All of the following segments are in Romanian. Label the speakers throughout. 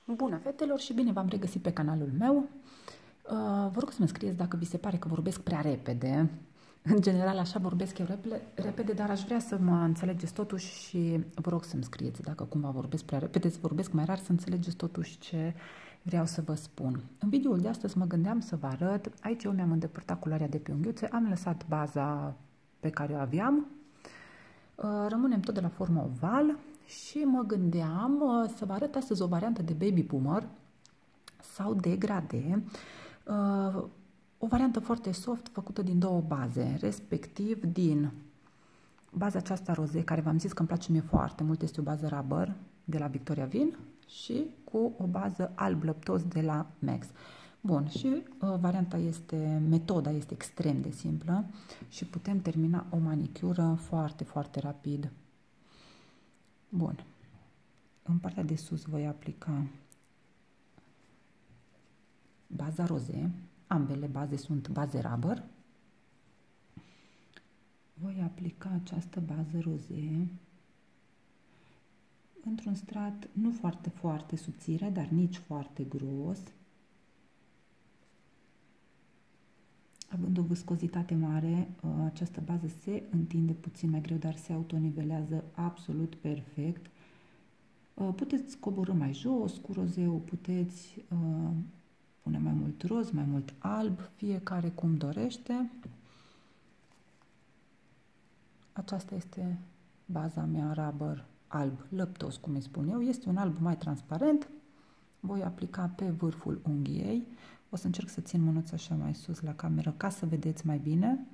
Speaker 1: Bună, fetelor, și bine v-am regăsit pe canalul meu. Vă rog să mă scrieți dacă vi se pare că vorbesc prea repede. În general așa vorbesc eu repede, dar aș vrea să mă înțelegeți totuși și vă rog să-mi scrieți dacă cumva vorbesc prea repede, să vorbesc mai rar, să înțelegeți totuși ce vreau să vă spun. În videoul de astăzi mă gândeam să vă arăt, aici eu mi-am îndepărtat culoarea de pe unghiuțe, am lăsat baza pe care o aveam, rămânem tot de la formă oval. Și mă gândeam să vă arăt astăzi o variantă de baby boomer sau degradé, o variantă foarte soft făcută din două baze, respectiv din baza aceasta roze, care v-am zis că îmi place mie foarte mult, este o bază rubber de la Victoria Vin și cu o bază alb lăptos de la Max. Bun, și metoda este extrem de simplă și putem termina o manicură foarte, foarte rapid. Bun, în partea de sus voi aplica baza roze, ambele baze sunt baze rubber. Voi aplica această bază roze într-un strat nu foarte, foarte subțire, dar nici foarte gros, având o viscozitate mare, această bază se întinde puțin mai greu, dar se autonivelează absolut perfect. Puteți coborî mai jos cu rozeu, puteți pune mai mult roz, mai mult alb, fiecare cum dorește. Aceasta este baza mea rubber alb lăptos, cum îi spun eu. Este un alb mai transparent. Voi aplica pe vârful unghiei. O să încerc să țin mânuța așa mai sus la cameră ca să vedeți mai bine.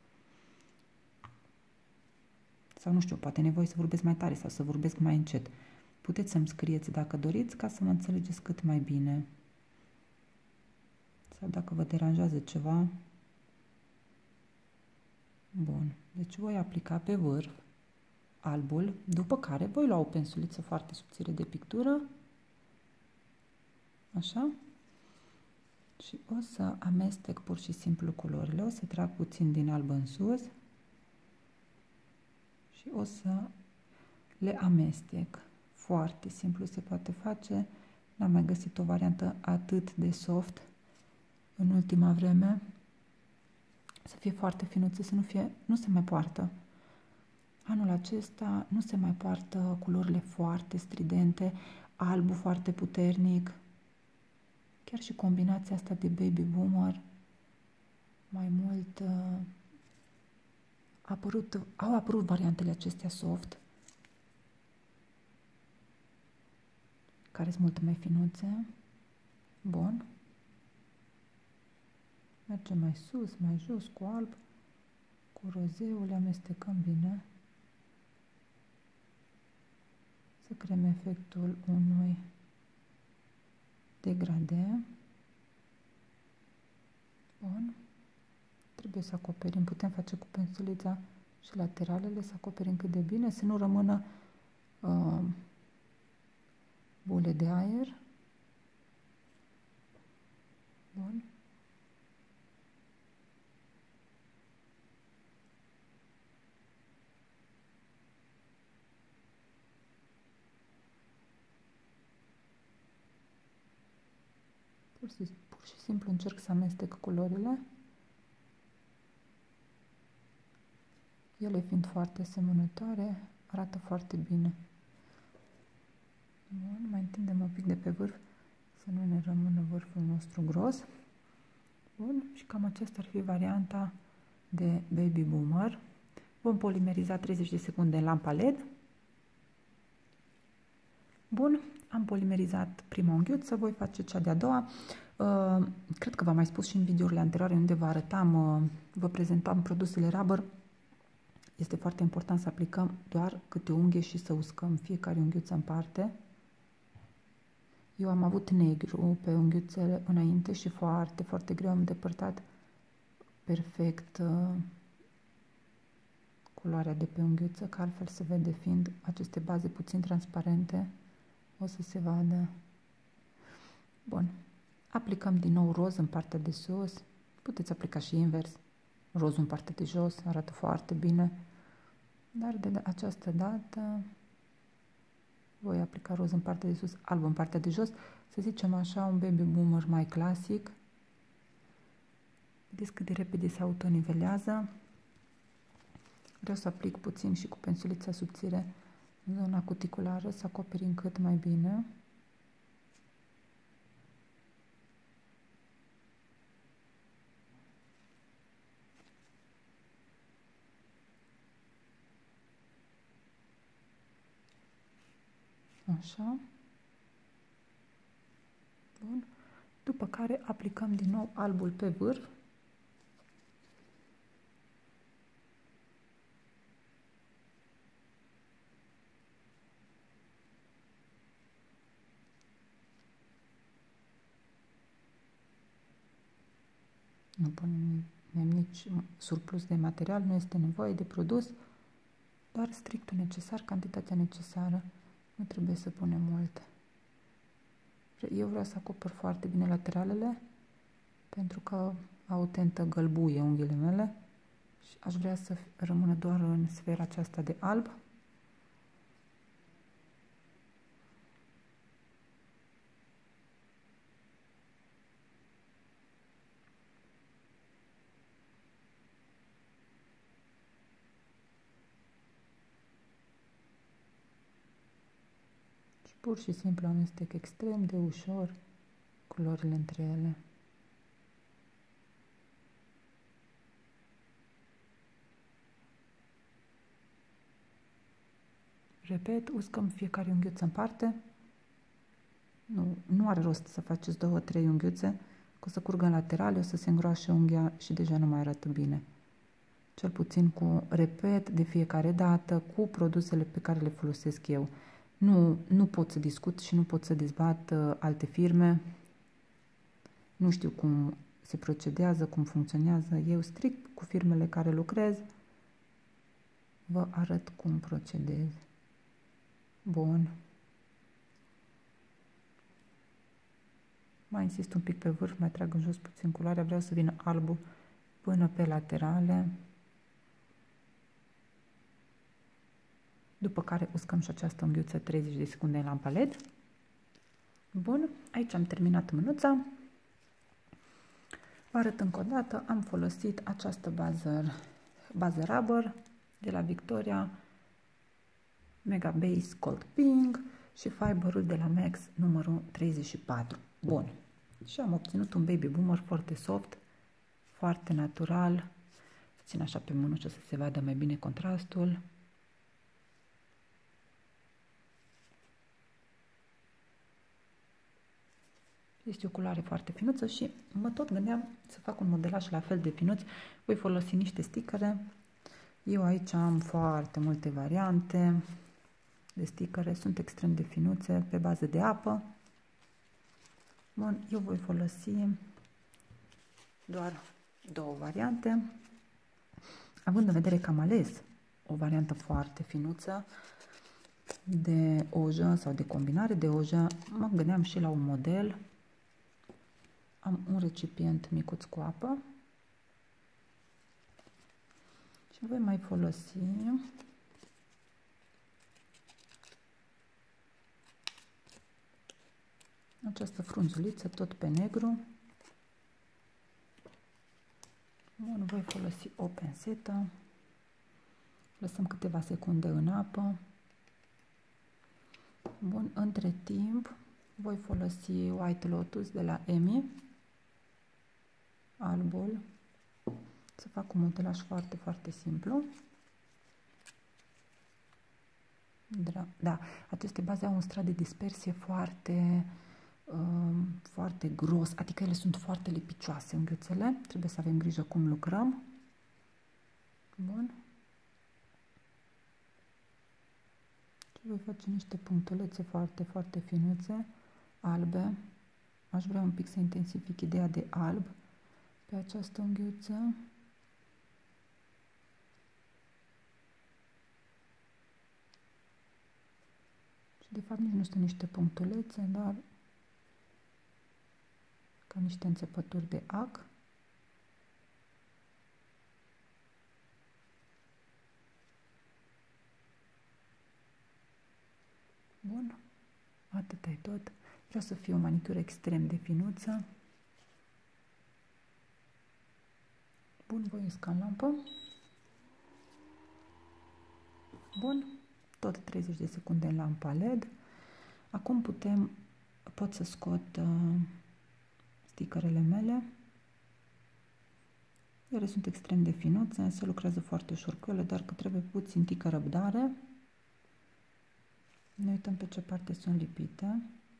Speaker 1: Sau nu știu, poate nevoie să vorbesc mai tare sau să vorbesc mai încet. Puteți să-mi scrieți dacă doriți ca să mă înțelegeți cât mai bine. Sau dacă vă deranjează ceva. Bun, deci voi aplica pe vârf albul, după care voi lua o pensuliță foarte subțire de pictură. Așa. Și o să amestec pur și simplu culorile. O să trag puțin din alb în sus. Și o să le amestec. Foarte simplu se poate face. N-am mai găsit o variantă atât de soft în ultima vreme. Să fie foarte finuțe, să nu se mai poartă. Anul acesta nu se mai poartă culorile foarte stridente, albul foarte puternic. Chiar și combinația asta de baby boomer, mai mult au apărut variantele acestea soft, care sunt mult mai finuțe. Bun. Mergem mai sus, mai jos cu alb, cu rozeu, le amestecăm bine. Să creăm efectul unui degradé. Bun. Trebuie să acoperim, putem face cu pensulița și lateralele, să acoperim cât de bine, să nu rămână bule de aer. Bun. Pur și simplu încerc să amestec culorile, ele fiind foarte asemănătoare, arată foarte bine. Bun, mai întindem un pic de pe vârf, să nu ne rămână vârful nostru gros. Bun, și cam aceasta ar fi varianta de baby boomer. Vom polimeriza 30 de secunde în lampa LED. Bun, am polimerizat prima unghiuță, voi face cea de-a doua. Cred că v-am mai spus și în videourile anterioare unde vă prezentam produsele rubber. Este foarte important să aplicăm doar câte o unghie și să uscăm fiecare unghiuță în parte. Eu am avut negru pe unghiuțele înainte și foarte, foarte greu am îndepărtat perfect culoarea de pe unghiuță, că altfel se vede, fiind aceste baze puțin transparente, o să se vadă. Bun. Aplicăm din nou roz în partea de sus. Puteți aplica și invers. Rozul în partea de jos, arată foarte bine. Dar de această dată Voi aplica roz în partea de sus, alb în partea de jos. Să zicem așa, un baby boomer mai clasic. Vedeți cât de repede se autonivelează. Vreau să aplic puțin și cu pensulița subțire în zona cuticulară, să acoperim cât mai bine. Așa. Bun. După care aplicăm din nou albul pe vârf. Nu punem nici surplus de material, nu este nevoie de produs, doar strictul necesar, cantitatea necesară. Nu trebuie să punem mult. Eu vreau să acopăr foarte bine lateralele, pentru că au o tentă gălbuie unghiile mele și aș vrea să rămână doar în sfera aceasta de alb. Pur și simplu amestec extrem de ușor culorile între ele. Repet, uscăm fiecare unghiuță în parte. Nu are rost să faceți 2-3 unghiuțe, că o să curgă în laterale, o să se îngroașe unghia și deja nu mai arată bine. Cel puțin repet de fiecare dată cu produsele pe care le folosesc eu. Nu pot să discut și nu pot să dezbat alte firme. Nu știu cum se procedează, cum funcționează. Eu strict cu firmele care lucrez vă arăt cum procedez. Bun. Mai insist un pic pe vârf, mai trag în jos puțin culoarea. Vreau să vină albul până pe laterale. După care uscăm și această unghiuță 30 de secunde în lampa LED. Bun, aici am terminat mânuța. Vă arăt încă o dată, am folosit această bază rubber de la Victoria, Mega Base Cold Pink și fiberul de la Max numărul 34. Bun, și am obținut un baby boomer foarte soft, foarte natural. Țin așa pe mânuță să se vadă mai bine contrastul. Este o culoare foarte finuță și mă tot gândeam să fac un modelaj la fel de finuț. Voi folosi niște stickere. Eu aici am foarte multe variante de stickere. Sunt extrem de finuțe pe bază de apă. Bun, eu voi folosi doar 2 variante. Având în vedere că am ales o variantă foarte finuță de ojă sau de combinare de ojă, mă gândeam și la un model. Am un recipient micuț cu apă și voi mai folosi această frunzuliță tot pe negru. Bun, voi folosi o pensetă. Lăsăm câteva secunde în apă. Bun, între timp voi folosi White Lotus de la Emi, albul, să fac un modelaj foarte, foarte simplu. Da, aceste baze au un strat de dispersie foarte, foarte gros, adică ele sunt foarte lipicioase, unghiuțele. Trebuie să avem grijă cum lucrăm. Bun. Și voi face niște punctulețe foarte, foarte finuțe, albe. Aș vrea un pic să intensific ideea de alb pe această unghiuță. Și de fapt nici nu sunt niște punctulețe, dar ca niște înțepături de ac. Bun. Atât e tot. Vreau să fie o manicură extrem de finuță. Bun, voiesc în lampă. Bun. Tot 30 de secunde în lampa LED. Acum pot să scot stickerele mele. Ele sunt extrem de finuțe, se lucrează foarte ușor cu ele, dar că trebuie puțin tică răbdare. Ne uităm pe ce parte sunt lipite.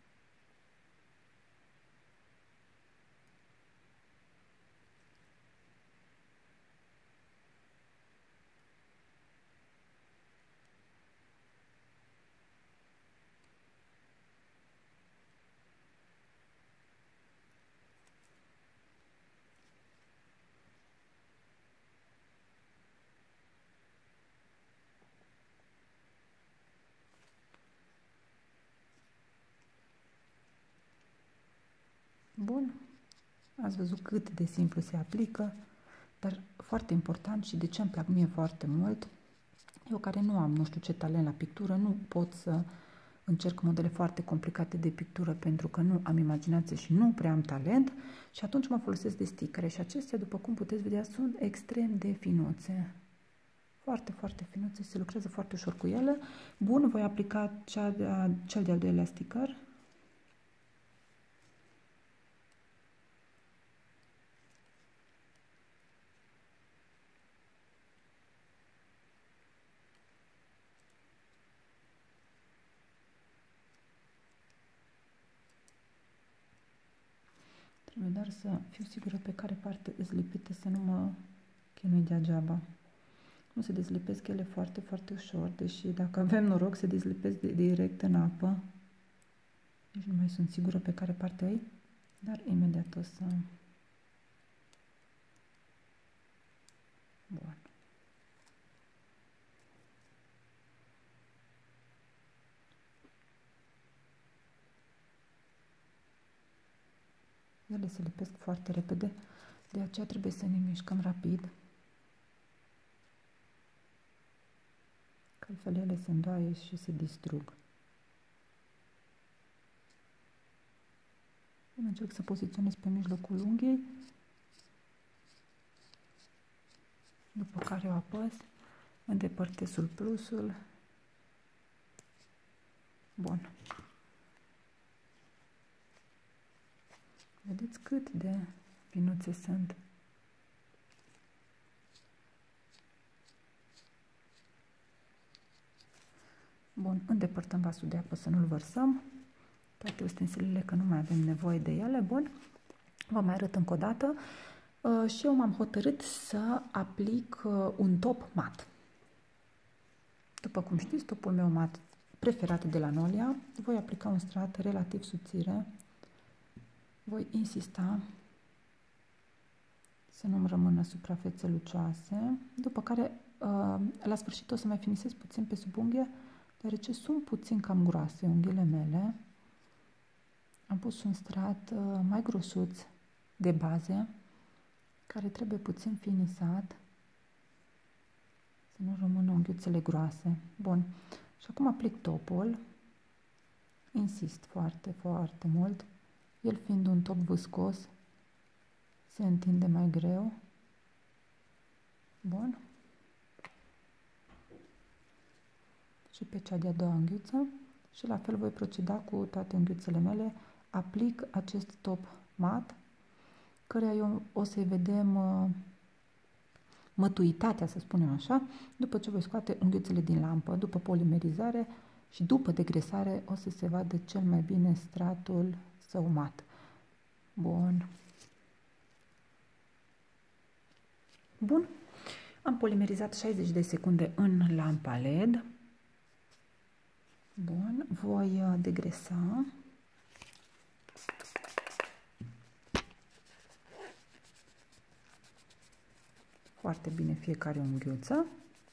Speaker 1: Bun, ați văzut cât de simplu se aplică, dar foarte important și de ce îmi plac mie foarte mult, eu care nu am nu știu ce talent la pictură, nu pot să încerc modele foarte complicate de pictură pentru că nu am imaginație și nu prea am talent și atunci mă folosesc de stickere și acestea, după cum puteți vedea, sunt extrem de finuțe. Foarte, foarte finuțe, se lucrează foarte ușor cu ele. Bun, voi aplica cel de-al doilea sticker. Trebuie doar să fiu sigură pe care parte îți lipite, să nu mă chinui degeaba. Nu se dezlipesc ele foarte, foarte ușor, deși dacă avem noroc se dezlipesc direct în apă. Deci nu mai sunt sigură pe care parte e, dar imediat o să... Bun. Ele se lipesc foarte repede, de aceea trebuie să ne mișcăm rapid. Că altfel ele se îndoaie și se distrug. Încerc să poziționez pe mijlocul unghiei, după care o apăs, îndepărtez surplusul. Bun. Vedeți cât de finuțe sunt. Bun, îndepărtăm vasul de apă să nu-l vărsăm. Toate ustensilele, că nu mai avem nevoie de ele. Bun, vă mai arăt încă o dată. Și eu m-am hotărât să aplic un top mat. După cum știți, topul meu mat preferat de la Nolia. Voi aplica un strat relativ subțire. Voi insista să nu-mi rămână suprafețe lucioase. După care, la sfârșit, o să mai finisez puțin pe sub unghie, deoarece sunt puțin cam groase unghiile mele. Am pus un strat mai grosuț de baze, care trebuie puțin finisat, să nu rămână unghiuțele groase. Bun. Și acum aplic topul. Insist foarte, foarte mult. El fiind un top viscos, se întinde mai greu. Bun. Și pe cea de-a doua unghiuță. Și la fel voi proceda cu toate unghiuțele mele. Aplic acest top mat, căreia eu o să-i vedem mătuitatea, să spunem așa, după ce voi scoate unghiuțele din lampă, după polimerizare și după degresare o să se vadă cel mai bine stratul său mat. Bun. Bun. Am polimerizat 60 de secunde în lampa LED. Bun. Voi degresa. Foarte bine fiecare unghiuță.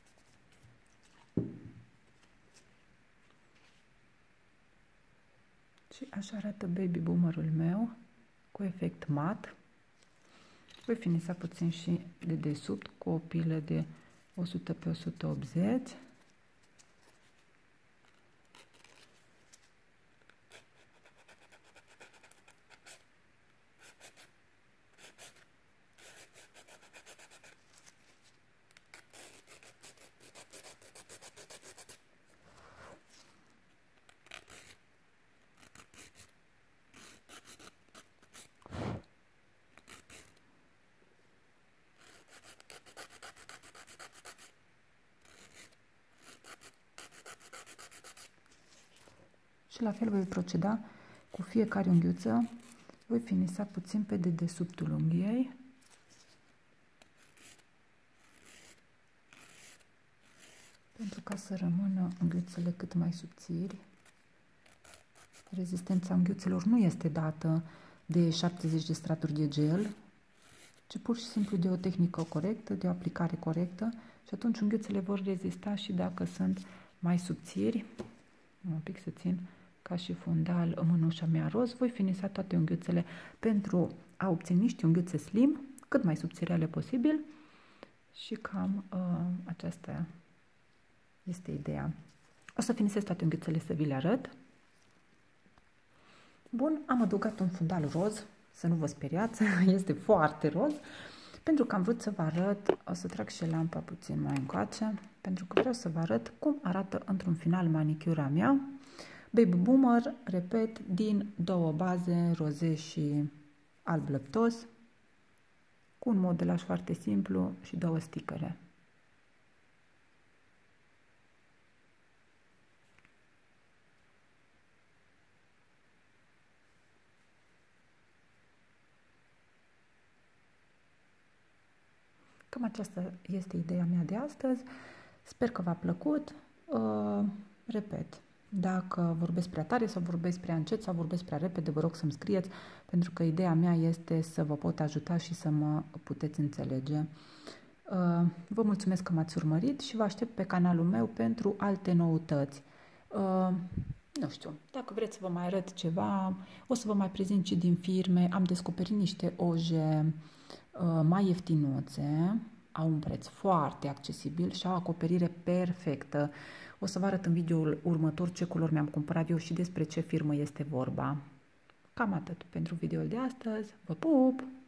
Speaker 1: Și așa arată baby boomerul meu cu efect mat. Voi finisa puțin și de desubt cu o pilă de 100 pe 180. Și la fel voi proceda cu fiecare unghiuță. Voi finisa puțin pe dedesubtul unghiei. Pentru ca să rămână unghiuțele cât mai subțiri. Rezistența unghiuțelor nu este dată de 70 de straturi de gel, ci pur și simplu de o tehnică corectă, de o aplicare corectă și atunci unghiuțele vor rezista și dacă sunt mai subțiri. Un pic să țin ca și fundal mânușa mea roz. Voi finisa toate unghiuțele pentru a obține niște unghiuțe slim, cât mai subțirele posibil și cam aceasta este ideea. O să finisez toate unghiuțele să vi le arăt. Bun, am adăugat un fundal roz, să nu vă speriați, este foarte roz. Pentru că am vrut să vă arăt, o să trag și lampa puțin mai încoace, pentru că vreau să vă arăt cum arată într-un final manicura mea. Baby Boomer, repet, din două baze, roze și alb lăptos, cu un modelaj foarte simplu și două sticăre. Cam aceasta este ideea mea de astăzi. Sper că v-a plăcut. Repet, dacă vorbesc prea tare sau vorbesc prea încet sau vorbesc prea repede, vă rog să-mi scrieți, pentru că ideea mea este să vă pot ajuta și să mă puteți înțelege. Vă mulțumesc că m-ați urmărit și vă aștept pe canalul meu pentru alte noutăți. Nu știu, dacă vreți să vă mai arăt ceva, o să vă mai prezint și din firme. Am descoperit niște oje mai ieftinuțe, au un preț foarte accesibil și au acoperire perfectă. O să vă arăt în videoul următor ce culori mi-am cumpărat eu și despre ce firmă este vorba. Cam atât pentru videoul de astăzi. Vă pup!